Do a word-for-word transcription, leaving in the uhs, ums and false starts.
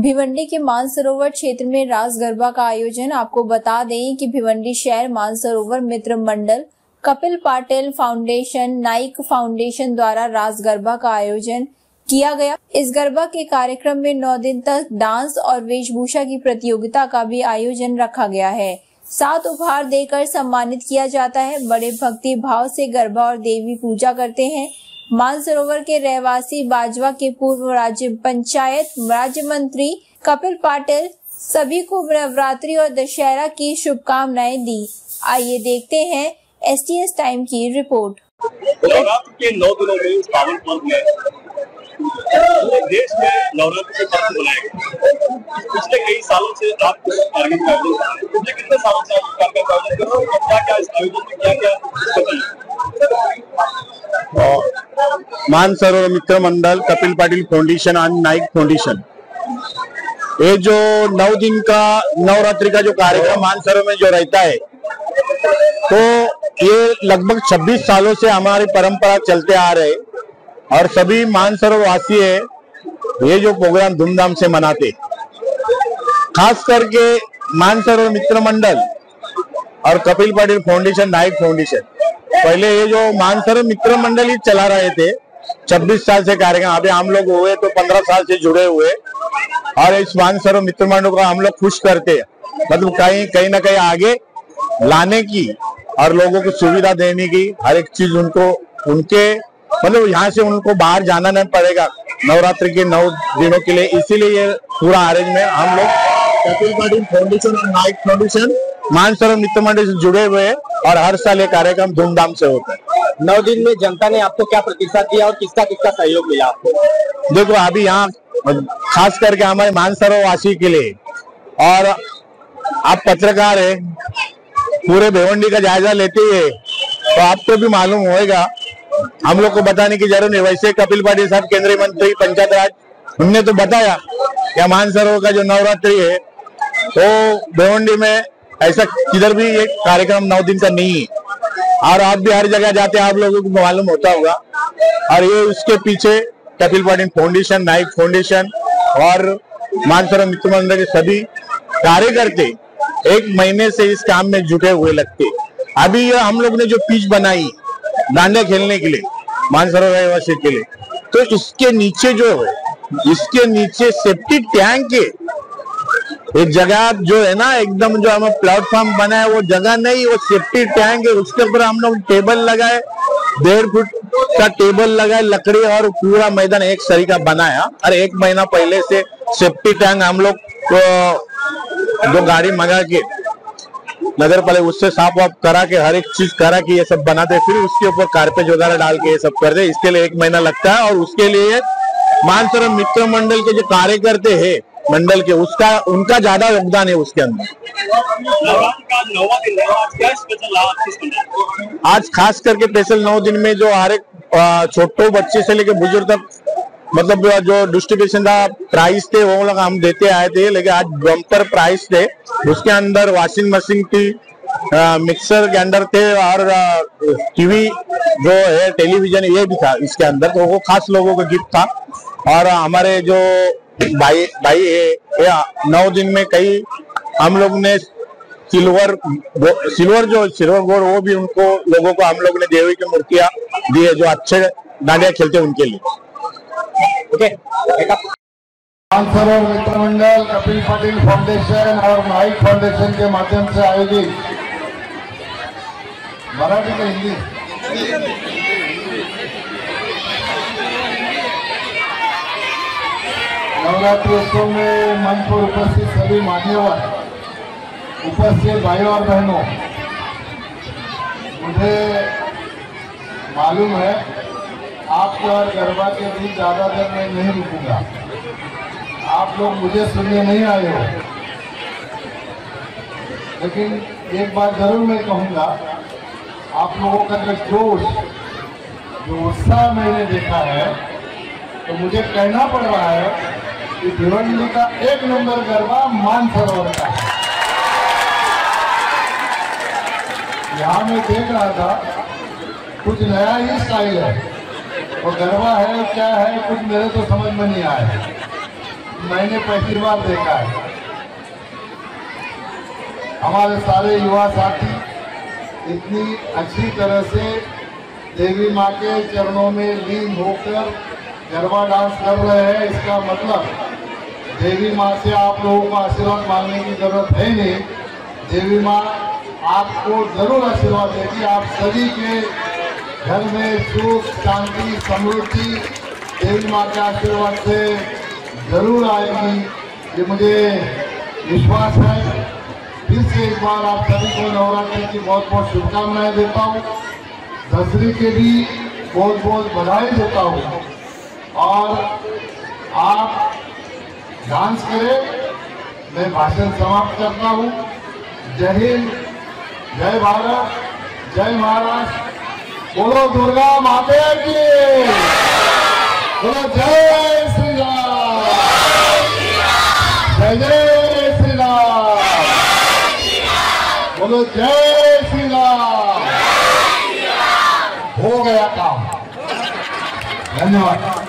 भिवंडी के मानसरोवर क्षेत्र में रास गरबा का आयोजन। आपको बता दें कि भिवंडी शहर मानसरोवर मित्र मंडल, कपिल पाटिल फाउंडेशन, नाइक फाउंडेशन द्वारा रास गरबा का आयोजन किया गया। इस गरबा के कार्यक्रम में नौ दिन तक डांस और वेशभूषा की प्रतियोगिता का भी आयोजन रखा गया है। सात उपहार देकर सम्मानित किया जाता है। बड़े भक्ति भाव से गरबा और देवी पूजा करते हैं। मानसरोवर के रहवासी बाजवा के पूर्व राज्य पंचायत राज्य मंत्री कपिल पाटिल सभी को नवरात्रि और दशहरा की शुभकामनाएं दी। आइए देखते हैं एसटीएस टाइम की रिपोर्ट। नवरात्र के नौ दिनों में इस पावन पर्व में देश में नवरात्र के पर्व मनाए गए। पिछले कई सालों से आप कार्यक्रम कर रहे हैं। पिछले कितने सालों से आप कार्यक्रम कर रहे हैं और क्या क्या इस आयोजन में क्या क्या मानसरोवर मित्र मंडल, कपिल पाटिल फाउंडेशन और नाइक फाउंडेशन, ये जो नौ दिन का नवरात्रि का जो कार्यक्रम मानसरोवर में जो रहता है, तो ये लगभग छब्बीस सालों से हमारी परंपरा चलते आ रहे और सभी मानसरोवर वासी है ये जो प्रोग्राम धूमधाम से मनाते। खास करके मानसरोवर मित्र मंडल और कपिल पाटिल फाउंडेशन, नाइक फाउंडेशन, पहले ये जो मानसरोवर मित्र मंडल ही चला रहे थे छब्बीस साल से कार्यक्रम। अभी हम लोग हुए तो पंद्रह साल से जुड़े हुए और इस मानसरोवर मित्र मंडल को हम लोग खुश करते, मतलब कहीं कहीं ना कहीं आगे लाने की और लोगों को सुविधा देने की, हर एक चीज उनको उनके मतलब यहाँ से उनको बाहर जाना नहीं पड़ेगा नवरात्रि के नौ दिनों के लिए। इसीलिए ये पूरा अरेंजमेंट हम लोग कपिल पाटिल फाउंडेशन और नाइक फाउंडेशन मानसरोवर मित्र मंडल से जुड़े हुए हैं और हर साल ये कार्यक्रम धूमधाम से होता है। नौ दिन में जनता ने आपको क्या प्रतिसाद दिया और किसका किसका सहयोग मिला आपको? देखो अभी यहाँ खास करके हमारे मानसरोवर वासी के लिए, और आप पत्रकार है, पूरे भिवंडी का जायजा लेते हैं तो आपको भी मालूम होगा, हम लोग को बताने की जरूरत नहीं। वैसे कपिल पाटिल साहब केंद्रीय मंत्री पंचायत राज, उनने तो बताया कि मानसरोवर का जो नवरात्रि है तो भिवंडी में ऐसा किधर भी ये कार्यक्रम नौ दिन का नहीं है। और आप भी हर जगह जाते हैं, आप लोगों को मालूम होता होगा। और ये उसके पीछे कपिल पाटिल फाउंडेशन, नाइक फाउंडेशन और मानसरोवर मित्र मंडल के सभी कार्यकर्ते एक महीने से इस काम में जुटे हुए लगते। अभी ये हम लोग ने जो पिच बनाई डांडिया खेलने के लिए मानसरोवर रहवासी के लिए, तो इसके नीचे जो है, इसके नीचे सेफ्टी टैंक के एक जगह जो है ना, एकदम जो हमें प्लेटफॉर्म बना है वो जगह नहीं, वो सेफ्टी टैंक है। उसके ऊपर हम लोग टेबल लगाए, डेढ़ फुट का टेबल लगाए लकड़ी, और पूरा मैदान एक सरी का बनाया। और एक महीना पहले से सेफ्टी टैंक हम लोग जो गाड़ी मंगा के नगर पालिका उससे साफ वाफ करा के हर एक चीज करा के ये सब बनाते, फिर उसके ऊपर कारपेट वगैरह डाल के ये सब कर दे। इसके लिए एक महीना लगता है और उसके लिए मानसरोवर मित्र मंडल के जो कार्यकर्ते हैं मंडल के, उसका उनका ज्यादा योगदान है उसके अंदर। आज खास करके स्पेशल नौ दिन में जो हर एक छोटे बच्चे से लेके बुजुर्ग तक, मतलब जो डिस्ट्रीब्यूशन का प्राइस थे वो लोग हम देते आए थे, लेकिन आज बम्पर प्राइस थे। उसके अंदर वॉशिंग मशीन थी, मिक्सर ग्राइंडर थे और टीवी जो है टेलीविजन ये भी था इसके अंदर, तो वो खास लोगों का गिफ्ट था। और हमारे जो भाई भाई है, नौ दिन में कई हम लोग ने सिल्वर सिल्वर जो सिल्वर गोल्ड वो भी उनको लोगों को हम लोग ने देवी की मूर्तियां दी है जो अच्छे डांडिया खेलते हैं उनके लिए। ओके, मानसरोवर मित्र मंडल, कपिल पाटिल फाउंडेशन और नाइक फाउंडेशन के माध्यम से आयोजित मराठी का हिंदी नवरात्रि उत्सव में मंच पर उपस्थित सभी मान्यवर, उपस्थित भाइयों और बहनों, मुझे मालूम है आपके और गरबा के बीच ज्यादा देर मैं नहीं रुकूंगा। आप लोग मुझे सुनने नहीं आए हो, लेकिन एक बात जरूर मैं कहूँगा, आप लोगों का जो जोश, जो उत्साह मैंने देखा है, तो मुझे कहना पड़ रहा है कि भिवंडी का एक नंबर गरबा मानसरोवर का है। यहाँ मैं देख रहा था कुछ नया ही स्टाइल है, और गरबा है क्या है कुछ मेरे तो समझ में नहीं आया। मैंने पहली बार देखा है। हमारे सारे युवा साथी इतनी अच्छी तरह से देवी माँ के चरणों में लीन होकर गरबा डांस कर रहे हैं। इसका मतलब देवी माँ से आप लोगों को आशीर्वाद मांगने की जरूरत है नहीं। देवी माँ आपको जरूर आशीर्वाद देगी। आप सभी के घर में सुख शांति समृद्धि देवी माँ के आशीर्वाद से जरूर आएगी, ये मुझे विश्वास है। फिर से एक बार आप सभी को नवरात्रि की बहुत बहुत शुभकामनाएं देता हूँ। दशहरे के भी बहुत बहुत बधाई देता हूँ। और आप डांस करें, मैं भाषण समाप्त करता हूँ। जय हिंद, जय भारत, जय महाराष्ट्र। बोलो दुर्गा माता की, बोलो जय श्री राम, जय जय श्री राम, बोलो जय श्री राम। हो गया काम। धन्यवाद।